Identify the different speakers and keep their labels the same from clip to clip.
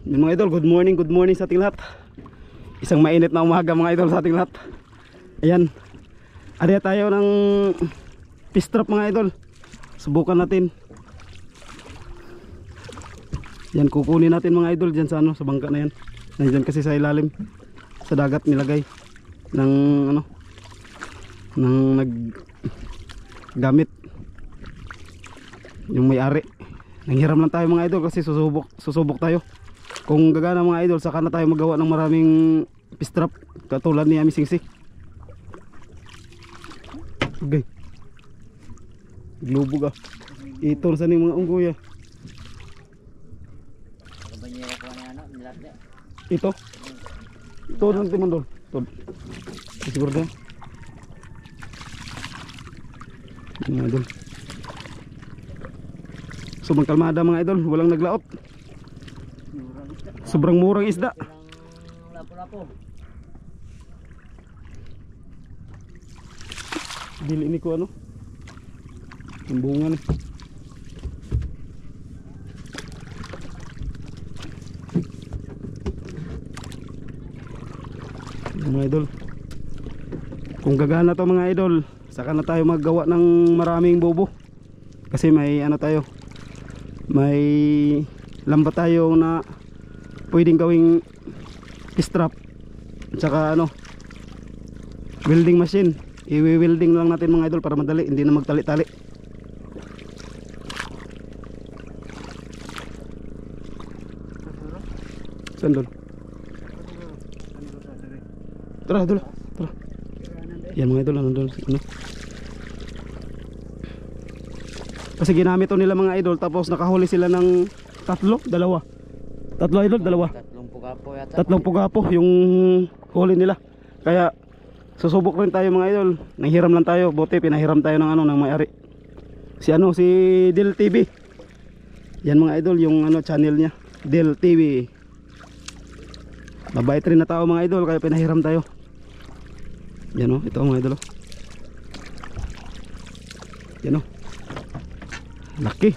Speaker 1: Yun mga idol, good morning sa ating lahat. Isang mainit na umaga mga idol sa ating lahat. Ayan, ada tayo ng fish trap mga idol. Subukan natin. Yan, kukunin natin mga idol dyan sa ano, sa bangka na yan. Nandyan kasi sa ilalim, sa dagat nilagay ng ano, ng naggamit yung may-ari. Nanghiram lang tayo mga idol kasi susubok tayo. Kung gagana mga idol, saka na tayo magawa ng maraming fish trap katulad ni Ami Singsik. Okay. Glubog ah. Ito sa ni mga unggoy ah. Ito. Ito lang timan dol. Tol. Siguro din. Mga idol. Sobrang kalmada mga idol, walang naglaot. Sobrang murang isda.
Speaker 2: Lapo-lapo.
Speaker 1: Dili ini ko ano? Tumbungan eh. Mga idol, kung gagana to mga idol, saka na tayo maggawa ng maraming bobo. Kasi may ano tayo, may lambat tayo na pwedeng gawing fish trap. Tsaka ano, welding machine. I-welding lang natin mga idol para madali, hindi na magtali-tali. Saan doon? Tara, idol. Tara. Yan mga idol, nandun. Ano? Kasi ginamit to nila mga idol, tapos nakahuli sila ng dalawa idol, dalawa.
Speaker 2: Tatlong pugapo yata.
Speaker 1: Tatlong pugapo yung huli nila. Kaya susubok rin tayo mga idol. Nanghiram lang tayo, buti pinahiram tayo ng ano, ng may-ari. Si ano, si Del TV. Yan mga idol, yung ano channel niya, Del TV. Mabait rin na tao mga idol, kaya pinahiram tayo. Yan o, ito mga idol o. Yan o. Laki.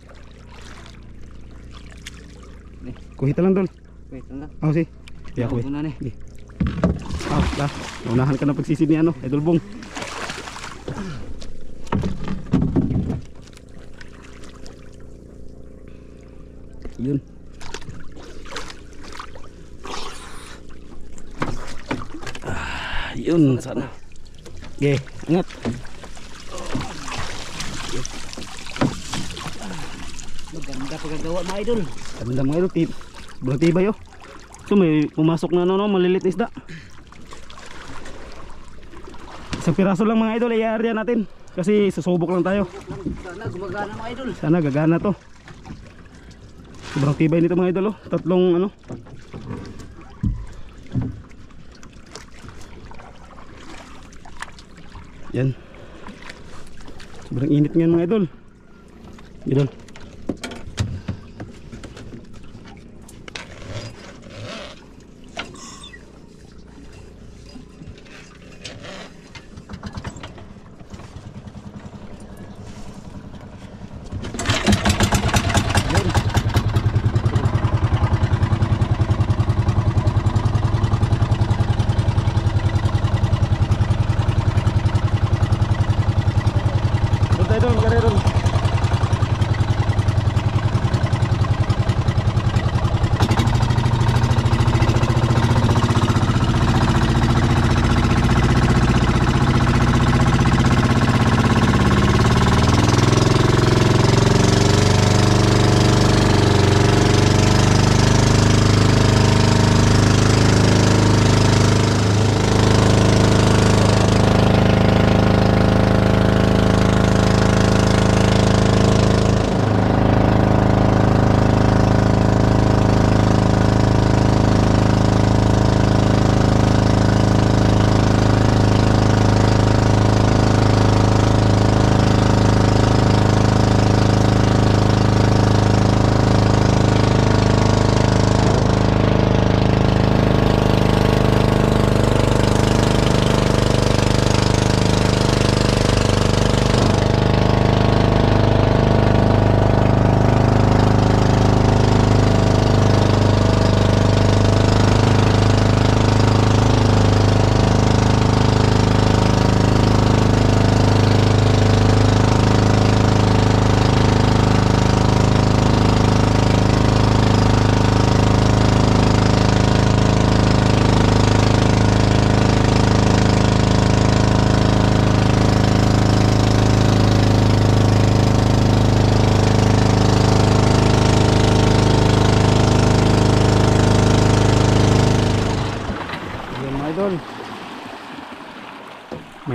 Speaker 1: Kuhita lang dol.
Speaker 2: Wait, lang.
Speaker 1: Oh si. Ya kuwi.
Speaker 2: Una ni.
Speaker 1: Dah. Unahan ka na pagsisid ni ano, idol Bong. Yun. Yun sana. Okay, ingat.
Speaker 2: Maganda pagkagawa mga idol.
Speaker 1: Ganda mga idol, sobrang tibay oh. So may pumasok na ano, malilit na isda. Isang piraso lang mga idol, i-area natin. Kasi susubok lang tayo.
Speaker 2: Sana gumagana mga idol.
Speaker 1: Sana gagana to. Sobrang tibay nito mga idol oh. Tatlong ano. Yan. Sobrang init ngayon mga idol. Idol.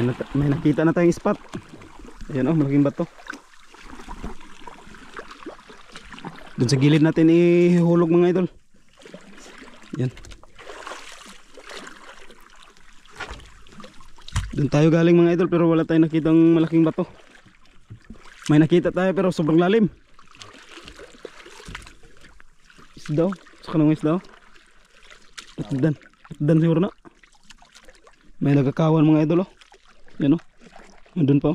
Speaker 1: may nakita na tayong spot. Ayan oh, malaking bato. Doon sa gilid natin ihulog mga idol. Yan. Doon tayo galing mga idol pero wala tayong nakitang malaking bato. May nakita tayo pero sobrang lalim. Isda oh. Saka nang isda oh. Atdan siguro na. May nagkakawan mga idol oh. Yan oh. Andun pa oh.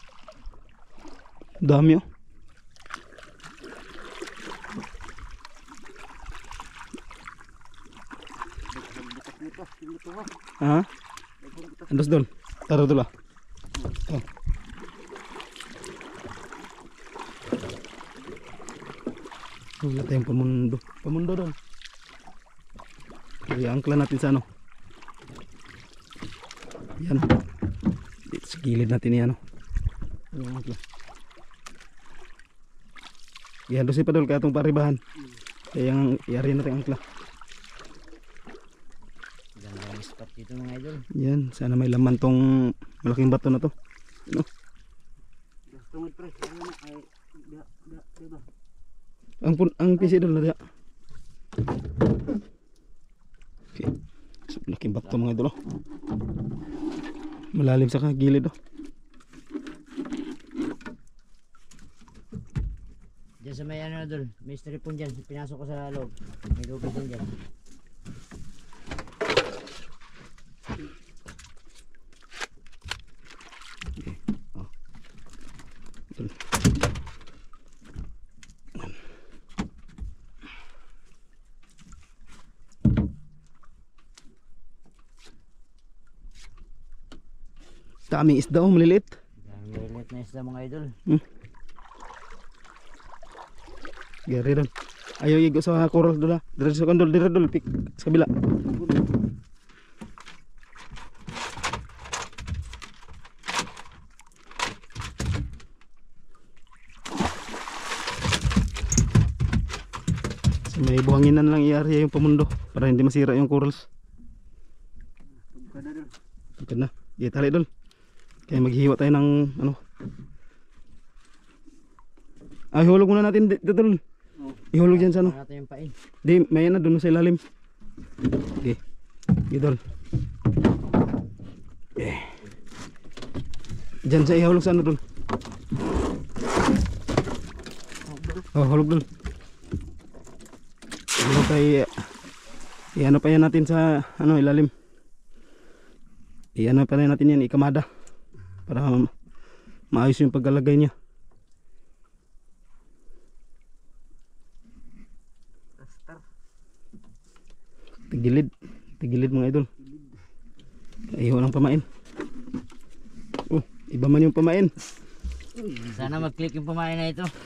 Speaker 1: Dami oh. Ha? Andos dol. Taro dol ah. Oh. Wala tayong pamundo. Pamundo dol. Kaya angkla natin sa ano. Yan. Dito sa gilid natin yan oh. Yung angkla. Yan doon si Padol kaya itong paribahan. Kaya yung yari natin angkla.
Speaker 2: Ganda ng spot dito mga idol.
Speaker 1: Yan, sana may laman tong malaking bato na to. No?
Speaker 2: Tungod pre, ano na ay diba?
Speaker 1: Ang PC doon na diya. Okay. So, malaking bato mga idol oh. Malalim sa gilid oh.
Speaker 2: Diyan sa may ano idol, may stripon dyan, pinasok ko sa loob. May lubid din dyan.
Speaker 1: Oh. Betul. Daming isda oh, maliliit.
Speaker 2: Ang lilit na isda mga idol.
Speaker 1: Gari doon. Ayaw igo sa coral doon ah. Dire sa kandol, dire dol pik sa kabila. So, may buhanginan lang i-area yung pamundo para hindi masira yung corals. Tugkad na. Di tali dol. Kaya maghihiwa tayo ng ano. Ay hulog muna natin dito dol. Ihulog dyan sa ano.
Speaker 2: Natin yung pain.
Speaker 1: Di, may na doon sa ilalim. Okay. Idol. Okay. Dyan sa ihulog sa ano doon. Oh, hulog doon. Hulog tayo. I-ano pa yan natin sa ano ilalim. I-ano pa rin natin yan, ikamada. Para maayos yung paglalagay niya. Tigilid mga idol. Ayaw ng pamain. Oh, iba man yung pamain.
Speaker 2: Sana mag-click yung pamain na ito.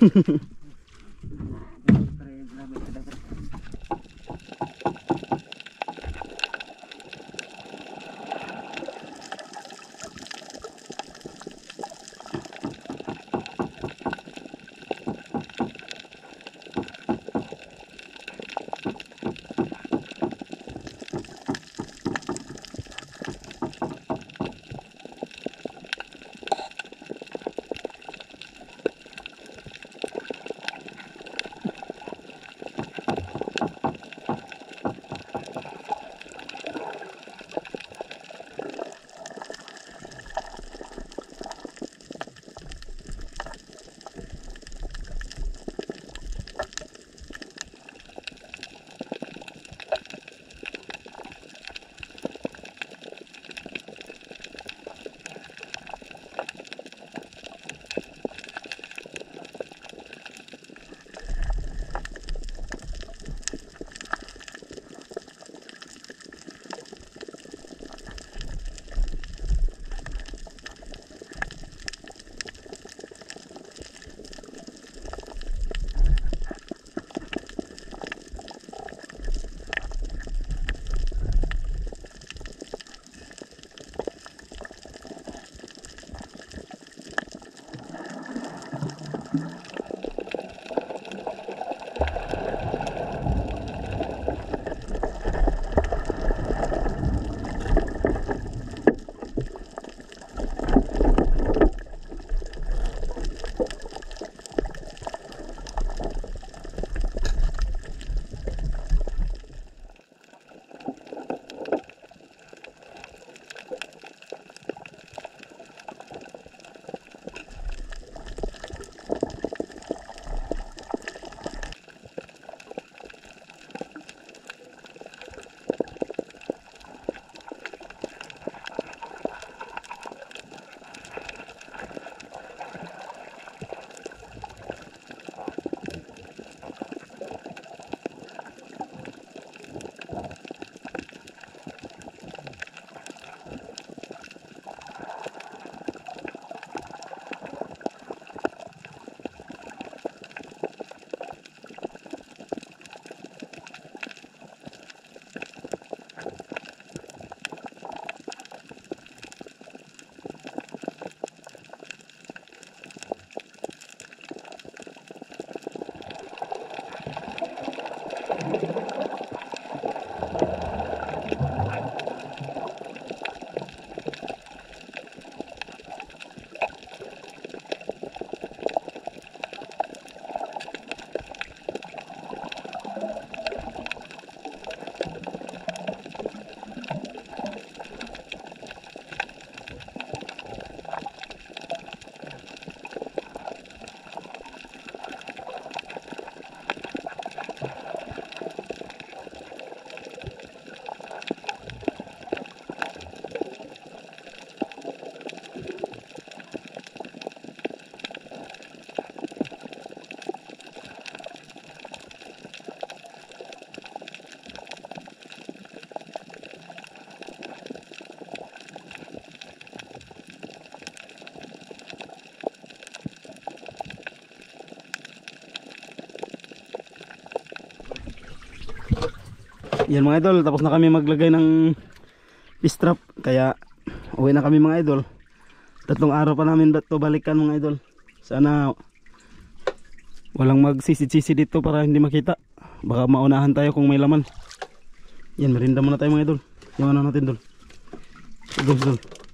Speaker 1: Yan mga idol, tapos na kami maglagay ng fish trap. Kaya uwi na kami mga idol. 3 araw pa namin to balikan mga idol. Sana walang magsisid-sisid dito para hindi makita. Baka maunahan tayo kung may laman. Yan, merinda muna tayo mga idol. Yung ano natin dol. Dol.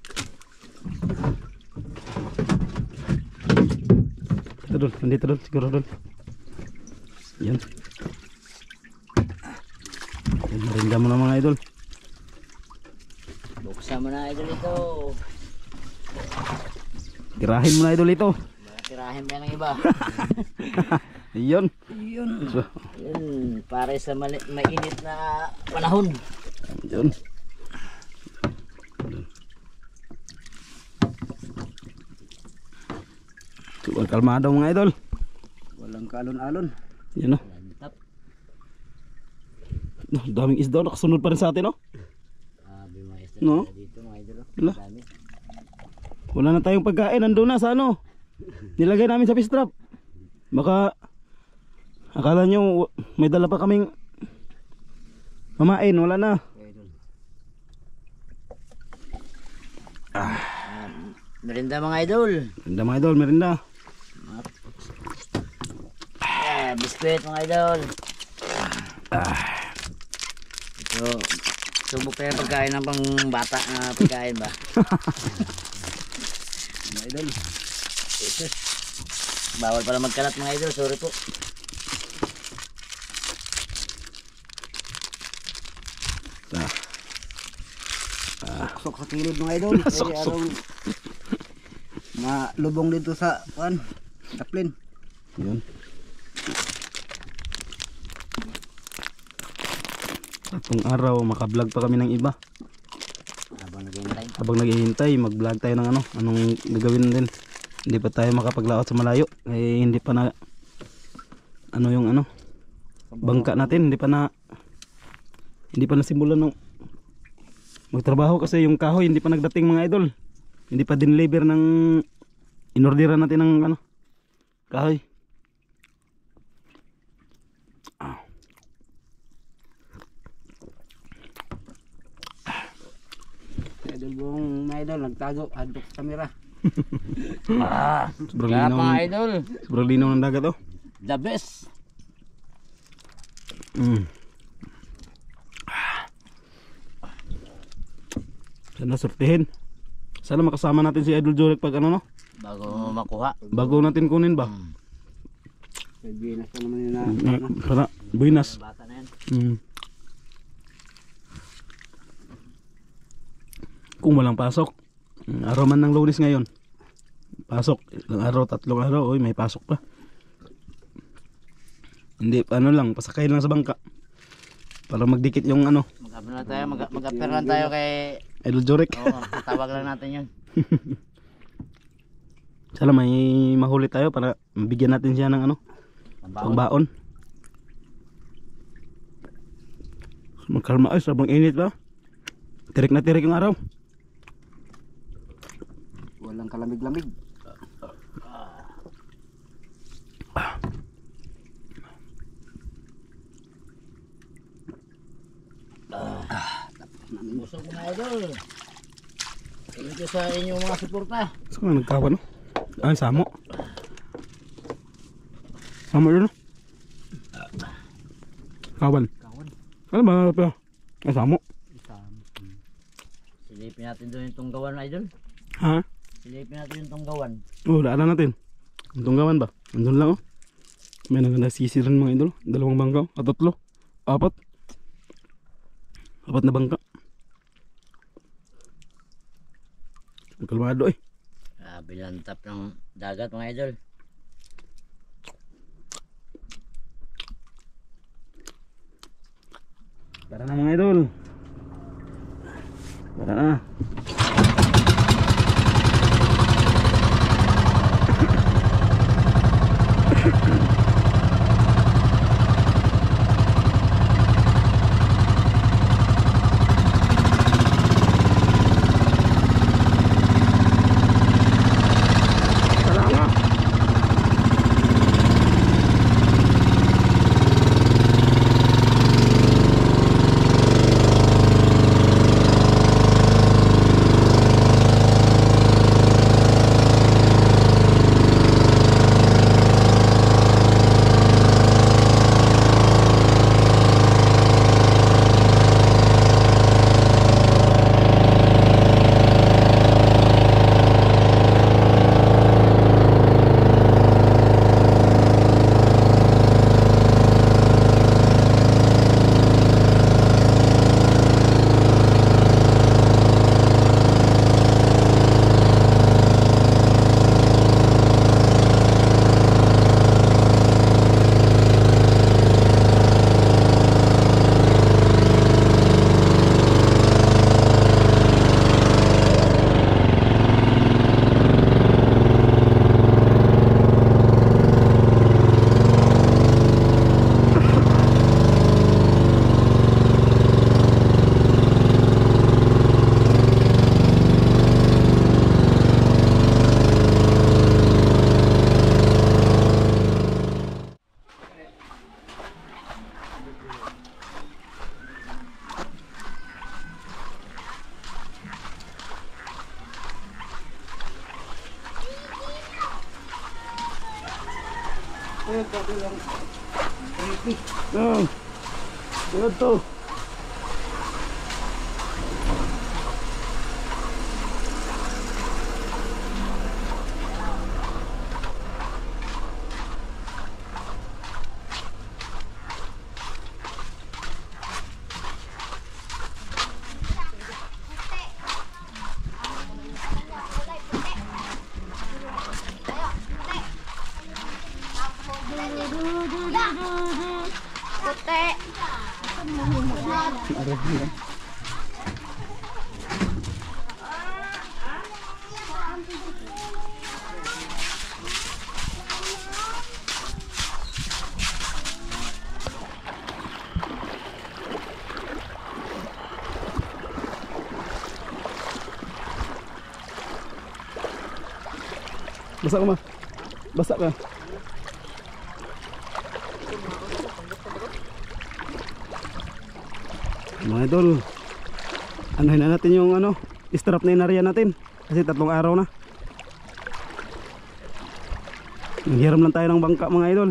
Speaker 1: Ito dol, nandito dol, siguro dol. Yan. Yan, merinda muna mga idol.
Speaker 2: Buksan mo na idol ito.
Speaker 1: Tirahin mo na idol ito.
Speaker 2: Tirahin mo yan ng iba.
Speaker 1: Iyon. So,
Speaker 2: Yun, para sa mainit na panahon.
Speaker 1: yun. So, kalmado mga idol.
Speaker 3: Walang kalon-alon.
Speaker 1: Yan o.
Speaker 2: Lantap.
Speaker 1: Daming isda nakasunod pa rin sa atin, no?
Speaker 2: Sabi mga isda
Speaker 1: No?
Speaker 2: dito mga idol.
Speaker 1: Wala.
Speaker 2: Dami.
Speaker 1: Wala na tayong pagkain, nandun na sa ano. Nilagay namin sa fish trap. Baka akala nyo may dala pa kaming mamain, wala na.
Speaker 2: Merinda mga idol.
Speaker 1: Merinda mga idol, merinda.
Speaker 2: Biskwit mga idol. Ito, subok tayo pagkain ng pang bata na pagkain ba?
Speaker 3: Mga idol.
Speaker 2: Jesus. Bawal pala magkalat mga idol, sorry po.
Speaker 3: Sok sa kilid mga idol. Pwede arong malubong dito sa taplin.
Speaker 1: Yun. Atong araw, makablog pa kami ng iba.
Speaker 2: Habang naghihintay.
Speaker 1: Habang naghihintay, mag-vlog tayo ng anong gagawin din. Hindi pa tayo makapaglaot sa malayo. Eh, hindi pa na, bangka natin, hindi pa nasimulan ng magtrabaho kasi yung kahoy hindi pa nagdating mga idol. Hindi pa dineliver ng inorderan natin ng kahoy.
Speaker 3: Idol buong mga idol. Nagtago. Hadok kamera.
Speaker 1: Sobrang
Speaker 2: Kaya
Speaker 1: linaw,
Speaker 2: mga idol,
Speaker 1: sobrang linaw ng dagat oh.
Speaker 2: the best.
Speaker 1: Sana sortihin. Sana makasama natin si Idol Jorek pag no?
Speaker 2: Bago makuha.
Speaker 1: Bago natin kunin ba?
Speaker 3: May binas pa naman yun na.
Speaker 1: Para buinas.
Speaker 2: Bata na yan.
Speaker 1: Kung walang pasok, araw man ng Lunes ngayon. Pasok, ilang araw, 3 araw, oy, may pasok pa. Hindi, pasakay lang sa bangka. Para magdikit yung
Speaker 2: Mag-appear lang tayo, mag-appear lang tayo kay...
Speaker 1: Idol Jorek.
Speaker 2: Oo, tawag lang natin yun.
Speaker 1: Sana may mahuli tayo para mabigyan natin siya ng pangbaon. Magkalma ay, sabang init ba? Tirik na tirik yung araw.
Speaker 3: Walang kalamig-lamig.
Speaker 2: Busog mga idol. Thank you sa inyong mga suporta.
Speaker 1: Saan nga nagkawan no? Ah, samo. Samo yun no? Kawan. Ano ba pa? Ay, samo.
Speaker 2: Silipin natin doon yung tunggawan idol.
Speaker 1: Ha?
Speaker 2: Silipin natin yung tunggawan.
Speaker 1: Oh, daanan natin. Ang tunggawan ba? Andun lang oh. May nagsisiran mga idol. 2 bangka. At 3. 4. 4 na bangka. Ang kalmado eh.
Speaker 2: Bilantap ng dagat mga idol.
Speaker 1: Tara na mga idol. Tara na.
Speaker 3: Ito lang.
Speaker 1: Oh. Ito.
Speaker 4: Puti.
Speaker 1: Basa ka ma. Basa ka. Mga idol, anuhin na natin yung ano, strap na inarya natin kasi 3 araw na. Nanghiram lang tayo ng bangka mga idol.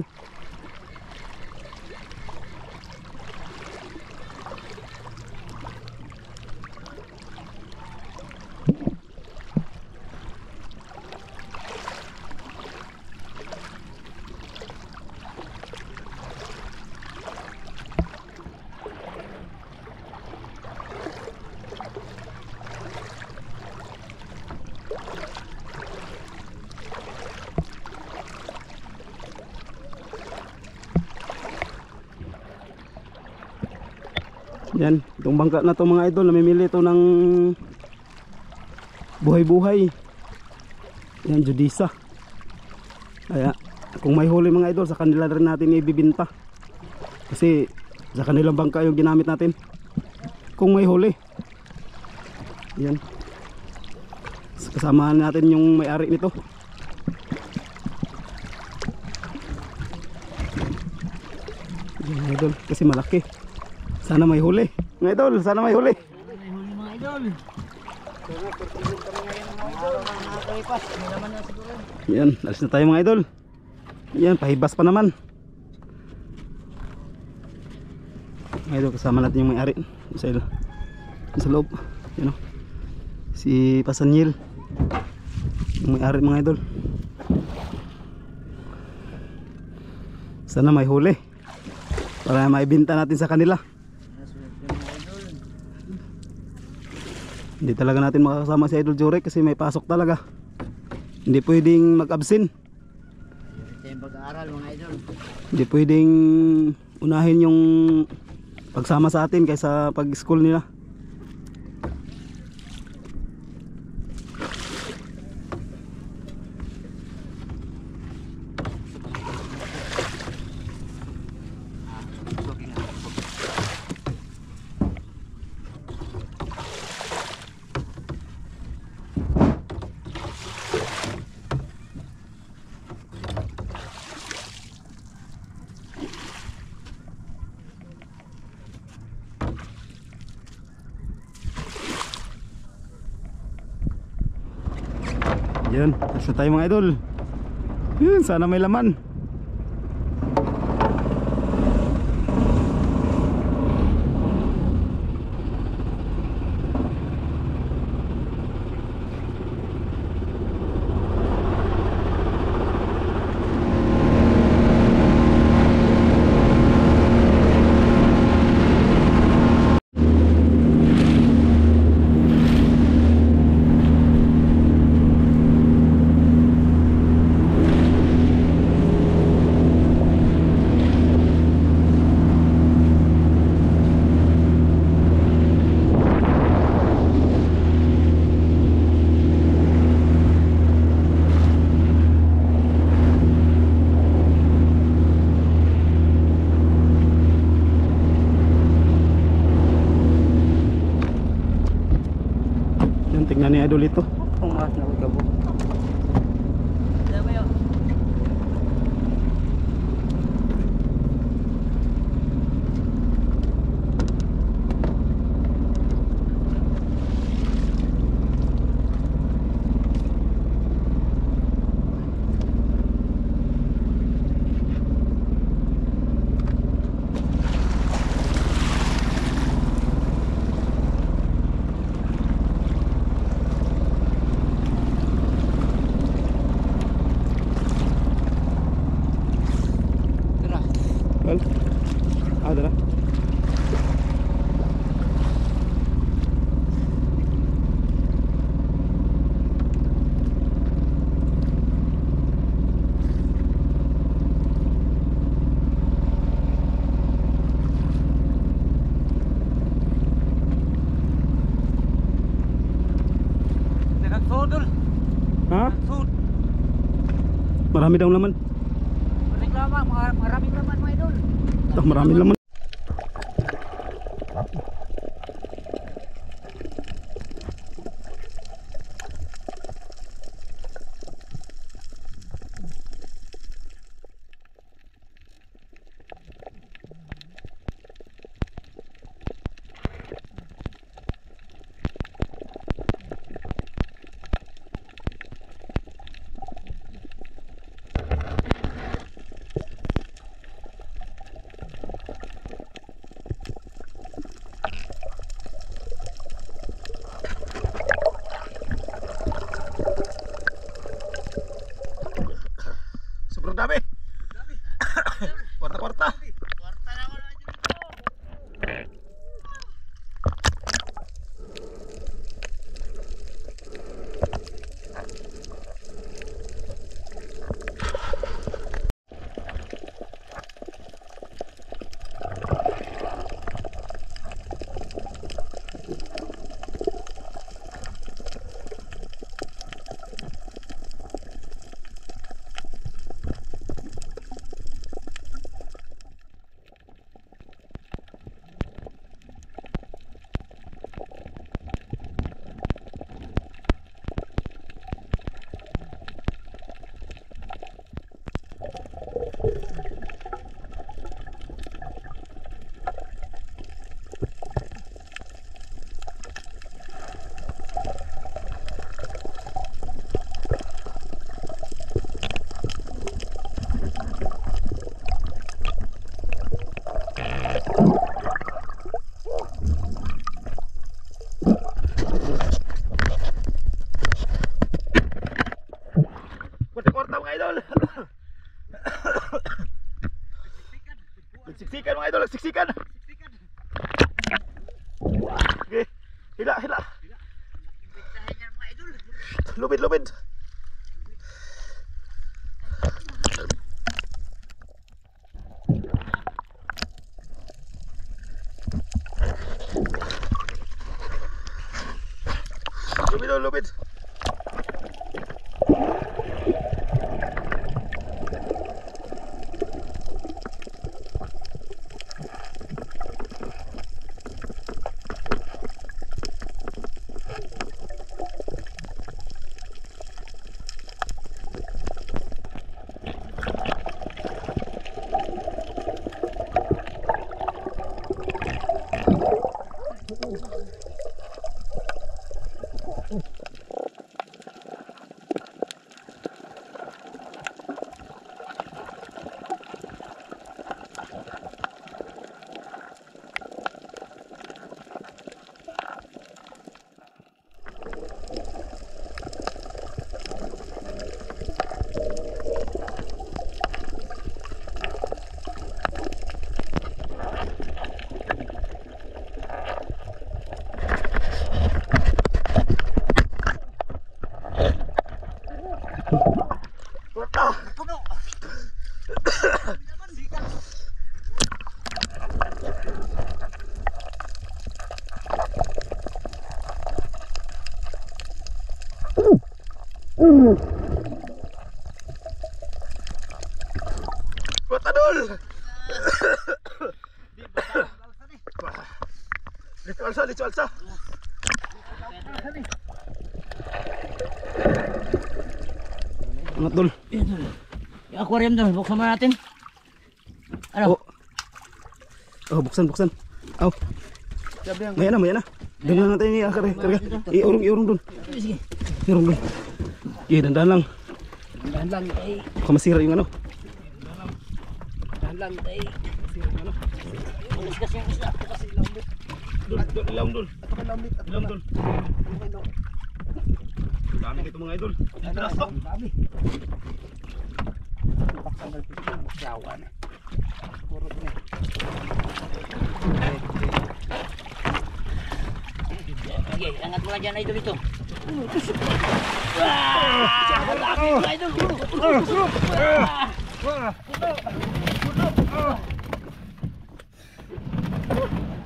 Speaker 1: Yan, itong bangka na to mga idol, namimili ito ng buhay-buhay. Yan, Judisa. Kaya kung may huli mga idol, sa kanila rin natin ibibinta. Kasi sa kanilang bangka yung ginamit natin. Kung may huli. Yan. Kasamahan natin yung may-ari nito. Yan mga idol, kasi malaki. Sana may huli. Mga idol, sana may huli.
Speaker 2: May huli mga idol. Nakakalipas. May laman na siguro.
Speaker 1: Yan, alis na tayo mga idol. Yan, pahibas pa naman. Mga idol, kasama natin yung may-ari sa loob. Yan o. Si Pasanyil. Yung may-ari mga idol. Sana may huli para maibenta natin sa kanila. Hindi talaga natin makakasama si Idol Jurek kasi may pasok talaga. Hindi pwedeng mag-absent.
Speaker 2: Ito yung pag-aaral mga idol.
Speaker 1: Hindi pwedeng unahin yung pagsama sa atin kaysa pag-school nila. Yan, alis na tayo mga idol. Yun, sana may laman. Tingnan ni Idol ito.
Speaker 3: Umas na ko kabo. Dol.
Speaker 1: Ha?
Speaker 3: Sud.
Speaker 1: Marami daw laman.
Speaker 3: Maraming laman mga idol.
Speaker 1: Maraming laman. Sobrang dami. Kwarta-kwarta. Kwarta-kwarta mga idol. Nagsiksikan mga idol, nagsiksikan. Okay, hila, hila. Lubid, lubid. Lubid, lubid. Kwarta dol. Dito alsa, dito alsa. Angat dol.
Speaker 2: Yung aquarium doon, buksan mo natin. Ano?
Speaker 1: Oh, buksan, buksan. Aw. Maya na. Doon na natin i-akar. Iurong doon.
Speaker 2: Sige.
Speaker 1: Iurong doon. Dandan lang.
Speaker 2: Dahan lang, eh.
Speaker 1: Baka masira yung ano.
Speaker 2: Dahan lang, eh. Ulis kasi yung isla. Kasi lambot.
Speaker 1: Ilaw doon. Ilaw doon. Dami nito mga idol. Dito na stop.
Speaker 3: Dami. Sawan. Puro na.
Speaker 2: Okay, angat mo lang dyan idol ito. Wah! Laki mo idol.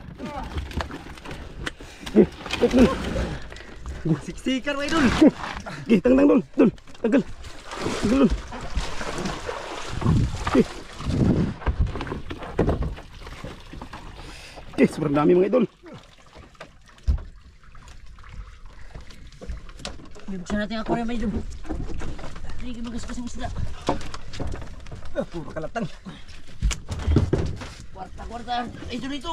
Speaker 3: Siksikan mga idol.
Speaker 1: Okay, tang dol. Dol. Tagal. Tagal dol. Okay. Okay, sobrang dami mga idol.
Speaker 2: Bibuksan natin ang aquarium mga idol. Hindi magasgas ang isda.
Speaker 1: Puro kalatang.
Speaker 2: Kwarta-kwarta. Idol ito.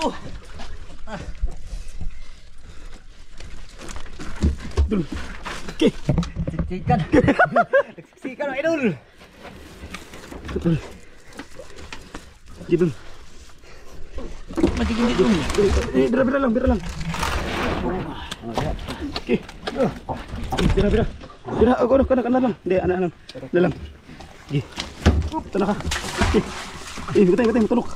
Speaker 1: Dol. Okay.
Speaker 3: Siksikan. Siksikan mga idol.
Speaker 1: Dol. Okay, dol.
Speaker 2: Magiging dito.
Speaker 1: Bira lang. Okay. Bira. Bira, ako kana lang. Hindi, ana. Dalam. Okay. Tanah ka. Okay. Batay, matulog.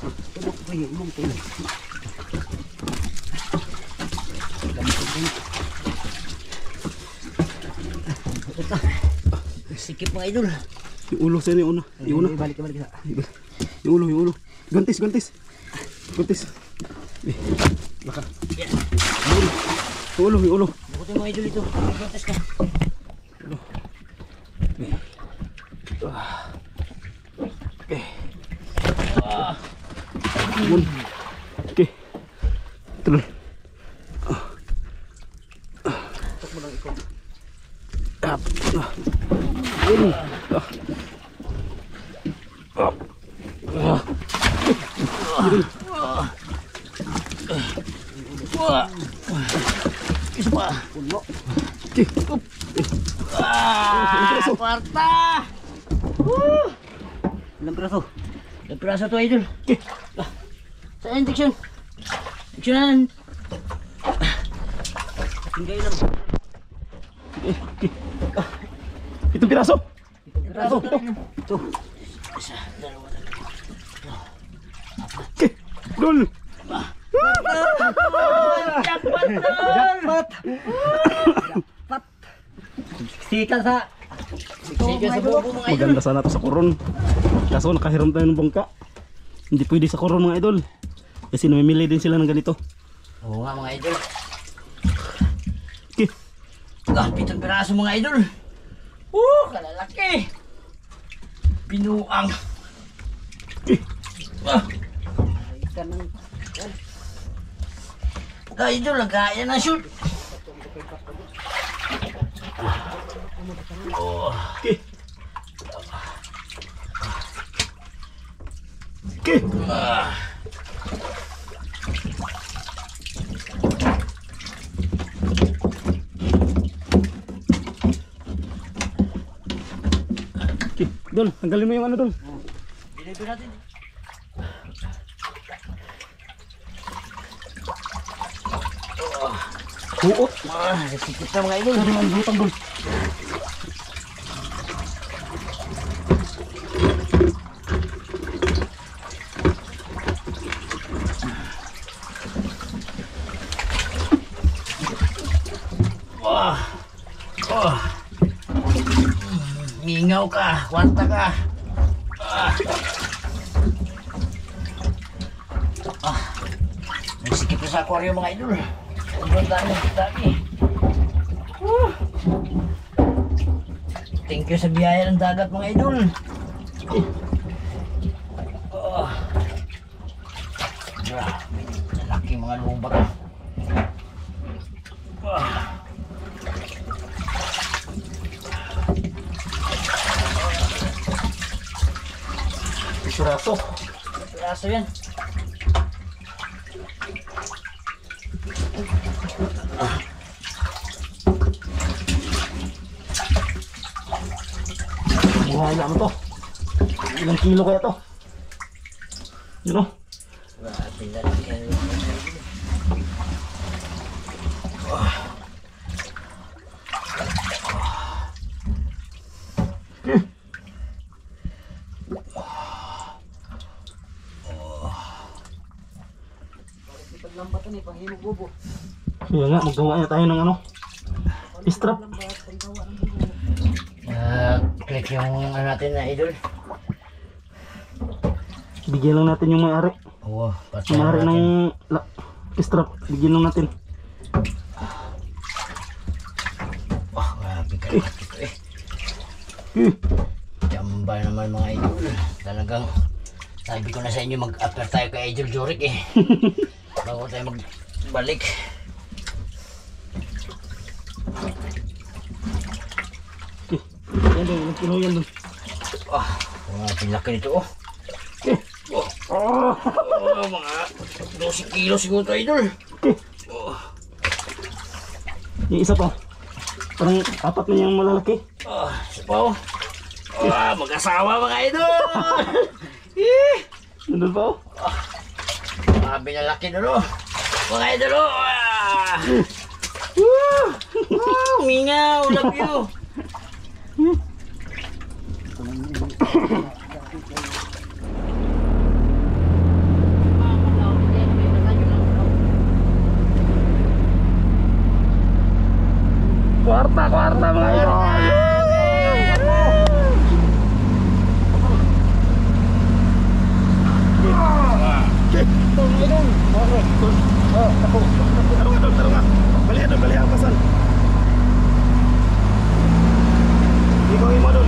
Speaker 2: Sikip mga idol.
Speaker 1: Yung ulo sa'yo, yung una.
Speaker 3: Balik.
Speaker 1: Yung ulo. Gantis. Laka. Yung ulo.
Speaker 2: Bukutin mga idol ito. Magpuntas ka.
Speaker 1: Okay. Tulun.
Speaker 2: Isa pa.
Speaker 1: Okay.
Speaker 2: Kwarta.
Speaker 3: Ilang piraso?
Speaker 2: Ilang piraso to idol. Saan injection? Injectionan. Tinggal lang.
Speaker 1: Itong piraso.
Speaker 2: Piraso.
Speaker 1: Ito.
Speaker 2: Isa, dalawa, tatlo.
Speaker 1: Okay. Dol.
Speaker 2: Jackpot.
Speaker 3: Siksikan sa...
Speaker 2: Sige sa bubo mga idol.
Speaker 1: Maganda sana to sa koron. Kaso nakahiram tayo ng bangka. Hindi pwede sa koron mga idol. Kasi namimili din sila ng ganito.
Speaker 2: Oo nga mga idol.
Speaker 1: Okay.
Speaker 2: Pitong piraso mga idol. Kalalaki. Binuang. Idol, lagaya na shoot.
Speaker 1: Okay. Okay. Okay, Dol, tanggalin mo yung ano, Dol.
Speaker 2: Deliver natin.
Speaker 1: Buot.
Speaker 2: Sikip na mga idol.
Speaker 1: Sorry, ang butang, Dol.
Speaker 2: Mingaw ka, kwarta ka. Nagsikip na sa aquarium mga idol. Ang dami. Thank you sa biyaya ng dagat mga idol. Grabe, laki mga lubak.
Speaker 1: Piraso.
Speaker 2: Piraso yan.
Speaker 1: Buhaya mo to. Ilang kilo kaya to? Yun o.
Speaker 2: Grabe na lang yan.
Speaker 3: Paglambatan eh, panghimog bubo.
Speaker 1: Kaya nga, magawa na tayo ng ano, strap.
Speaker 2: Click yung ano natin na idol.
Speaker 1: Bigyan lang natin yung may-ari.
Speaker 2: Oo,
Speaker 1: Yung may-ari ng strap. Bigyan lang natin.
Speaker 2: Grabe ka Jambay naman mga idol. Talagang sabi ko na sa inyo mag-upper tayo kay Idol Jorik eh. Bago tayo magbalik.
Speaker 1: Yan doon, ilang kilo yan doon.
Speaker 2: Mga pinlaki nito oh. Mga 12 kilo siguro to idol.
Speaker 1: Yung isa pa. Parang 4 na yung malalaki.
Speaker 2: Isa pa oh. Mag-asawa mga idol.
Speaker 1: Nandun pa oh.
Speaker 2: Mga binalaki doon oh. Mga idol oh. Mingaw, love you.
Speaker 1: Kwarta mga idol. Balihan ang pasal. Ibangin mo doon.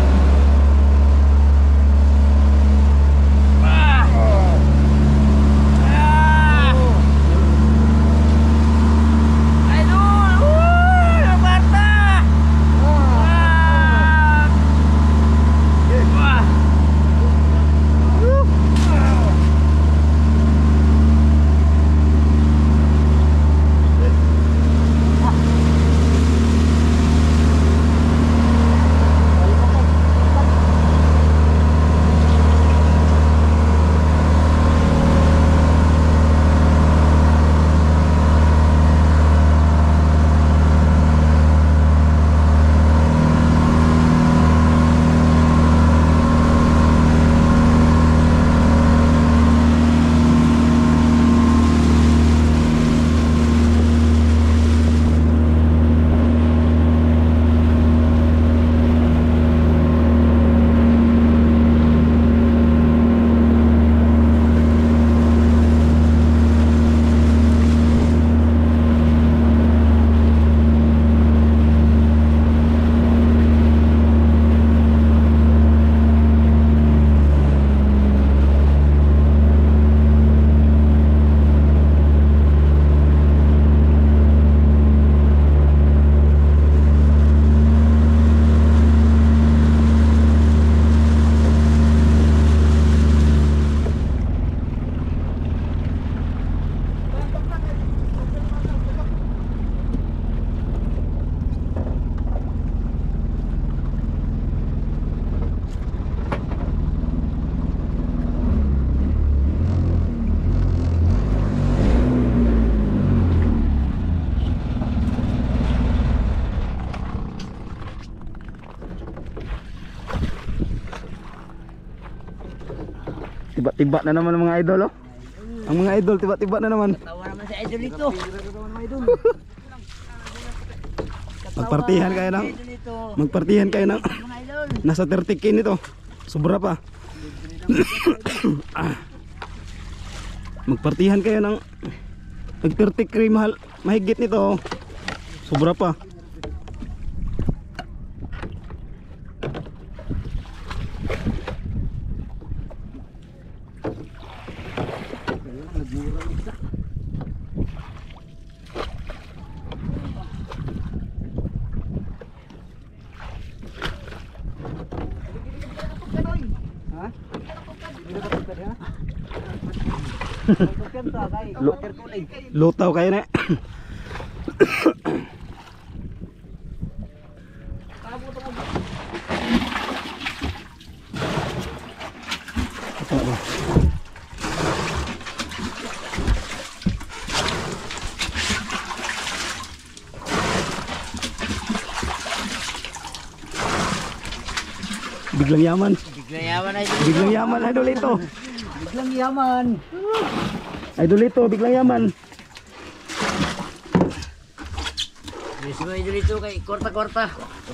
Speaker 1: Tiba-tiba na naman ang mga idol oh. Ang mga idol tiba-tiba na naman.
Speaker 2: Tawa naman si Idol ito.
Speaker 1: Magpartihan kayo ng nasa 30k nito. Sobra pa. Magpartihan kayo ng nag 30k mahal mahigit nito. Sobra pa. Lutaw kayo na. Biglang yaman. Biglang yaman idol ito.
Speaker 2: Biglang yaman.
Speaker 1: Idol ito, biglang yaman.
Speaker 2: Yes, Idol ito kay korta-korta.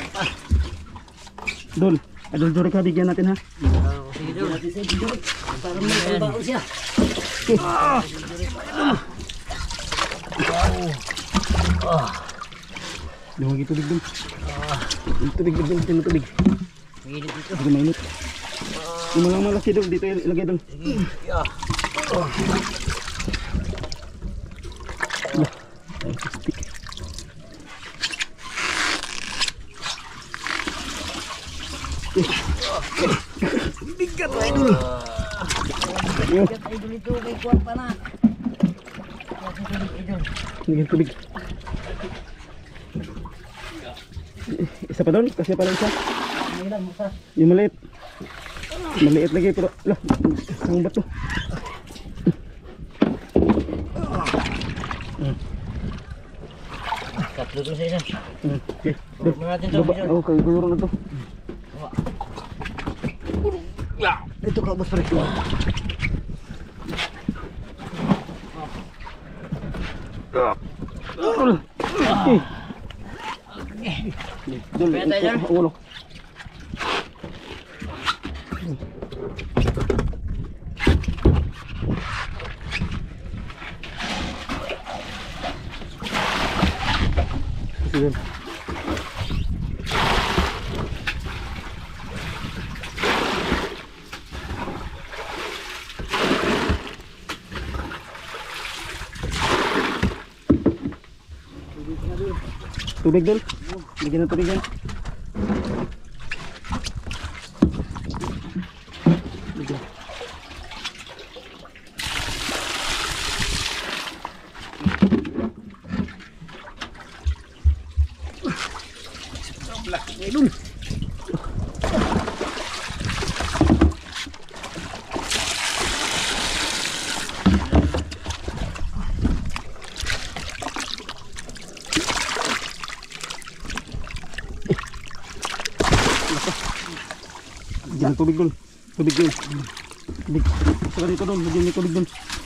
Speaker 1: Dol, Idol Jorik ha, bigyan natin ha.
Speaker 2: Sige Idol. Para may baon siya.
Speaker 1: Lumagi tubig dun. Tubig dun, tubig.
Speaker 2: Mainit dito.
Speaker 1: Hindi mainit. Yung mga malaki dun, dito ilagay dun.
Speaker 2: Yeah.
Speaker 1: Bigat na idol.
Speaker 2: Bigat idol ito kay kuwan pa na.
Speaker 1: Lagyan tubig. Isa pa doon, kasi pala isa. Yung maliit. Maliit lagi pero lah, ang bato.
Speaker 2: Tatlo to sa isa.
Speaker 1: Okay.
Speaker 2: Baba natin to.
Speaker 1: Oh, kay guluro na to.
Speaker 2: Ito ka boss pare.
Speaker 1: Dol,
Speaker 2: Kaya tayo dyan?
Speaker 1: ulo. Sige. Tubig dun. Lagyan ng tubig yan. Lagyan ng tubig dun. Tubig dun. Tubig. Saka dito dun. Lagyan ng tubig dun.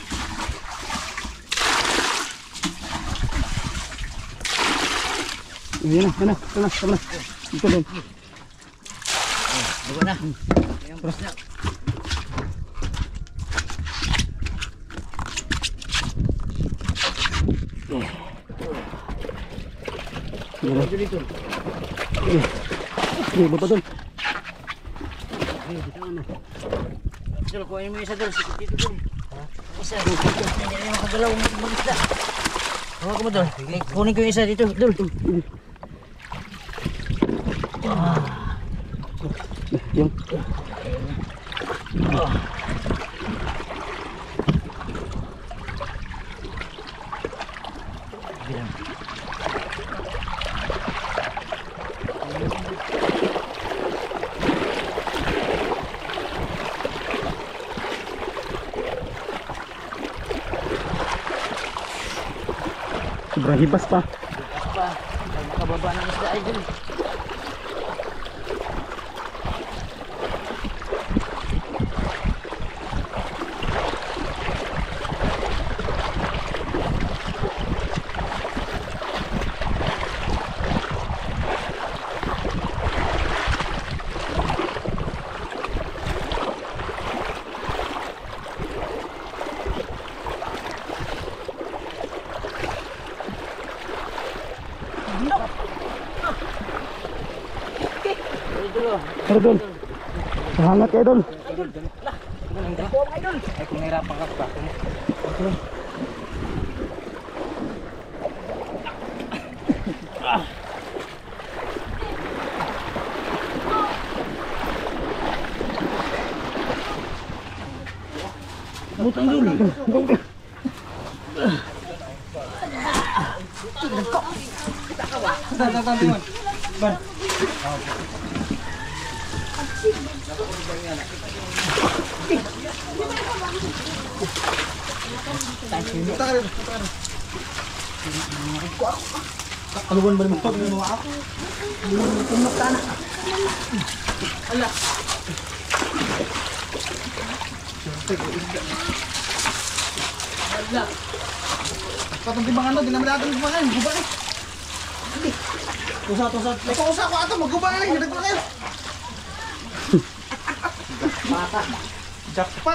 Speaker 1: Ayan na. Tama na. Dito dun.
Speaker 2: Baba na. Ayan boss na.
Speaker 1: Ayan na.
Speaker 2: Dito.
Speaker 1: Okay, baba dun.
Speaker 2: Dol, kuhanin mo isa dol. Sikit dito dol. Isa. Hindi na makagalaw mag-isda. Hawa ko mo dol. Kunin ko yung isa dito dol.
Speaker 1: Yan. Sobrang hibas pa.
Speaker 2: Pa. Nakababa ng isda ay dol.
Speaker 1: Tara dun. Hangat kayo dun.
Speaker 3: Ay, kung nahirapan ka pa.
Speaker 2: Butang dol.
Speaker 1: Kaluan ba naman pag mga ako?
Speaker 3: Patong timbangan to, di naman natin gumahan. Guba eh. Tusat. Nagpausa ko ato, magguba eh. Nagguba kayo. Jackpot.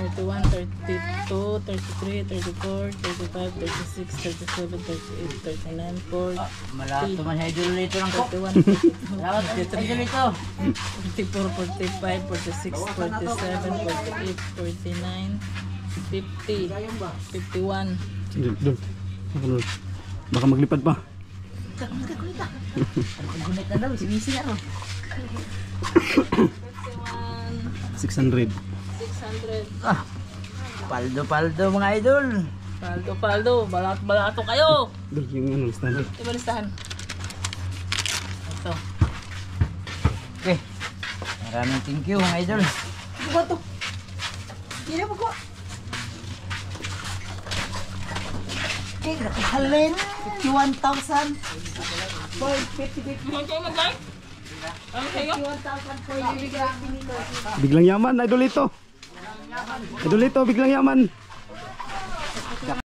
Speaker 5: 31, 32, 33, 34, 35, 36, 37, 38, 39, 40,
Speaker 2: Malato man sa idol dito lang ko.
Speaker 5: 41, 42,
Speaker 2: Salamat idol dito.
Speaker 5: 44, 45, 46, 47, 48, 49, 50, 51,
Speaker 1: Idol, idol. Baka maglipad pa.
Speaker 2: Gunit na daw, sinisi na ro.
Speaker 5: 51,
Speaker 1: 600.
Speaker 5: 600.
Speaker 2: Paldo mga idol.
Speaker 5: Paldo, balato kayo.
Speaker 1: Idol, yung ano, listahan.
Speaker 5: Diba listahan? Ito.
Speaker 2: Okay. Maraming thank you mga idol.
Speaker 3: Buka to. Hindi mo ko. Okay, nakahalin. 51,000. Boy, 50,000.
Speaker 5: Ano kayo mag-like? Ano kayo?
Speaker 3: 51,000 for you.
Speaker 1: Biglang yaman, idol ito. Idol ito, biglang yaman.